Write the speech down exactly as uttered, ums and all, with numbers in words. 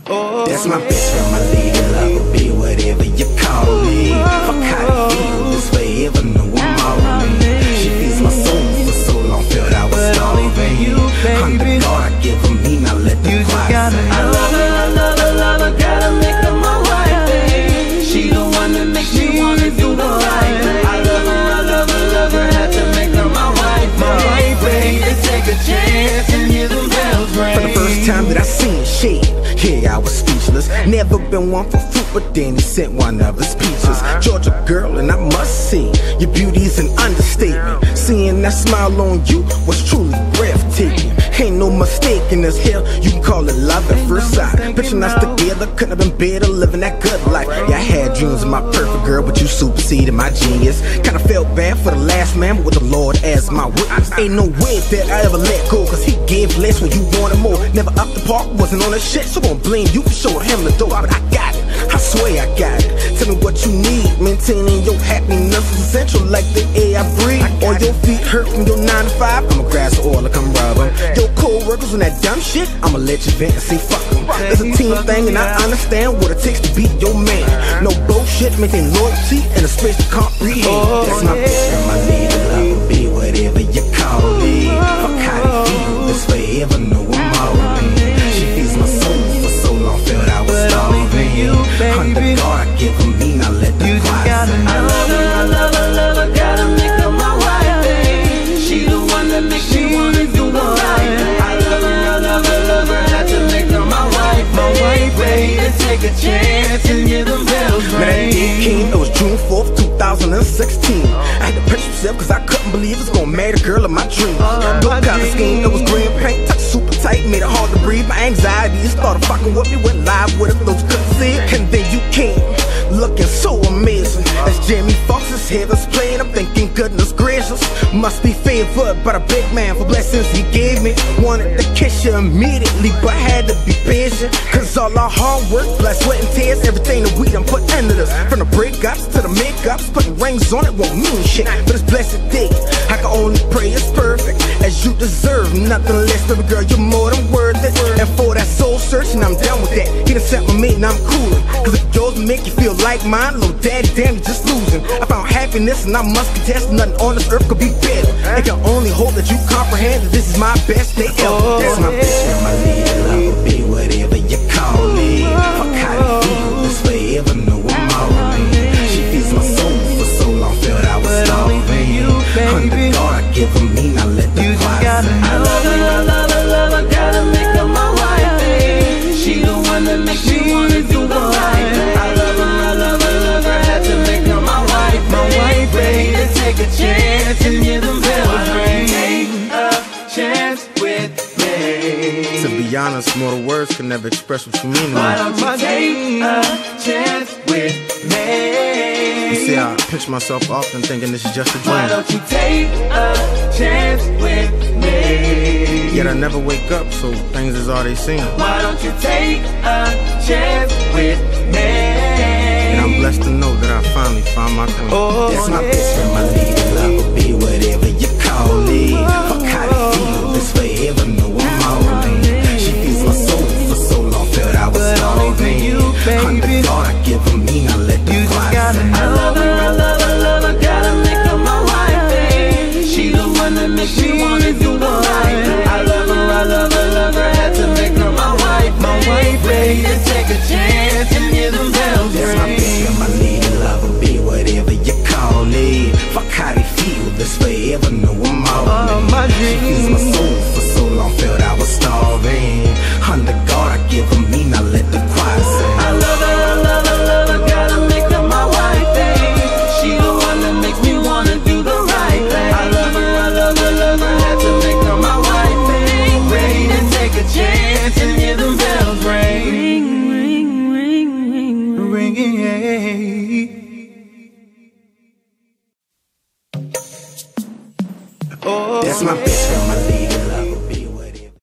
Oh, that's my best friend, my lady lover, be whatever you call me. Fuck how you feel this way, ever know I'm all in. She feeds my soul for so long, felt I was starving. Under God, I give her me, now let the choir sing. I love her, I love her, love her, gotta make her my wife, babe. She the one that makes me wanna do the right thing. I love her, I love her, love her, had to make her my wife, my wife, babe. To take a chance and hear the bells ring. For the first time that I seen shit, yeah, I was speechless. Never been one for fruit, but then he sent one of his peaches. Georgia girl, and I must say, your beauty's an understatement. Seeing that smile on you was truly breathtaking. Ain't no mistake in this hell, you can call it love at first sight. Picturing us together, couldn't have been better, living that good life. Yeah, I had dreams of my perfect girl, but you superseded my genius. Kinda felt bad for the last man, but with the Lord as my witness. Ain't no way that I ever let go, cause he gave less when you wanted more. Never up the park, wasn't on that shit, so gon' blame you for showing him the door. But I got it, I swear I got it. Tell me what you need, maintaining your happiness is essential like the air I breathe. Or your feet hurt from your nine to five, I'ma grab some oil and come rub 'em. Your co-workers on that dumb shit, I'ma let you vent and say fuck 'em. It's a team thing and I understand what it takes to be your man. No bullshit, maintain loyalty and a space to comprehend. That's my best friend, my lady lover, be whatever you call me. Fuck how you feel this way, ever know I'm all in. She feeds my soul for so long, felt I was starving. Under God, I give her me, now let the choir sing. I love her, I love her, love her, gotta make her my wife, babe. She the one that makes me wanna do the right thing. I love her, I love her, love her, had to make her my wife, my wife, babe. To take a chance and hear the bells ring. Now that day came, it was June fourth, two thousand sixteen. I had to purchase myself cause I couldn't believe it's gonna marry the girl of my dreams. Good color scheme, it was green paint, touch super tight, made it hard to breathe. My anxiety started fucking with me, went live with it, those couldn't see it. And then you came, looking so amazing. As Jamie Foxx's heaven's playing, I'm thinking goodness gracious, must be favored by the big man for blessings he gave me. Wanted to kiss you immediately, but had to be patient. Cause all our hard work, blood, sweat and tears, everything that we done put into this. From the breakups to the makeups, putting rings on it won't mean shit. But it's blessed day, I can only pray it's perfect, as you deserve nothing less. Baby girl, you're more than worth it. And for that soul searching, I'm done with that. He done set my mate and I'm coolin'. Cause if yours make you feel like mine, little daddy, damn, you're just losing. I found happiness and I must contest, nothing on this earth could be better. I can only hope that you comprehend that this is my best day ever. That's my best friend, my lady lover, be whatever you call me. Fuck how you feel this way, ever know I'm all in. She feeds my soul for so long, felt I was starving. Under God, I give her me, now let the choir sing. I love her, I love her, love her, gotta make her my wife, babe. She the one that makes me wanna do the right thing. I love her, I love her, love her, had to make her my wife, my wife, babe. To take a chance and hear the bells ring. Take a chance with me. To be honest, mortal words can never express what you mean to me. Why don't you take a chance with me? You see, I picture myself often thinking this is just a dream. Why don't you take a chance with me? Yet I never wake up, so things is all they seem. Why don't you take a chance with me? And I'm blessed to know that I finally found my queen. Oh, that's my best friend, my lady lover, be whatever you call me. Fuck how you feel this way, ever know I'm all in. She feeds my soul for so long, felt I was starving. Under God, I give her me, now let the choir sing. I love her, I love her, love her, gotta make her my wife, babe. She the one that makes me wanna do the right thing. I love her, I love her, love her, had to make her my wife, my wife, babe. To take a chance and hear the bells ring. That's my best friend, my lady lover, be whatever you call me. Fuck how they feel this way, ever know I'm all in. She feeds my soul for so long, felt I was starving. Under God, I give her me, now let the choir sing. I love her, I love her, love her, gotta make her my wife, babe. She the one that makes me wanna do the right thing. I love her, I love her, love her, had to make her my wife, babe. Ready to take a chance and hear the bells ring. Ring, ring, ring, ring, ringing, yeah. That's my best friend,